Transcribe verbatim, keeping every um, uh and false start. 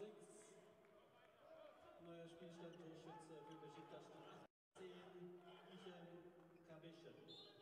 sechs. Neuer Spielstand, Torschütze für Besiktas, achtzehn, Michael Kabesche.